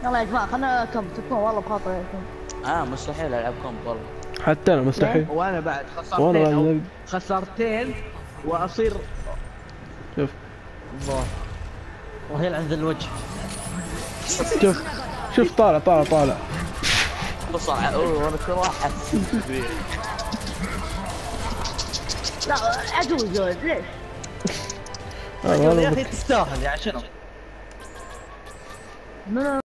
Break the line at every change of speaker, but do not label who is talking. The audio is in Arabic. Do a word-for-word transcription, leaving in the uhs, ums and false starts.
يلا يا جماعه خلنا كم تكون والله بخاطر يا كم.
اه مستحيل العب كومب والله.
حتى انا مستحيل.
وانا بعد
وانا
خسرتين او
بعد.
خسرتين واصير.
شوف
الله وهي عند الوجه.
شوف شوف طالع طالع طالع.
بسرعة اوه وانا كل واحد.
لا عجوز ليش؟
آه،
يا
والله
اخي تستاهل يا شنو؟
من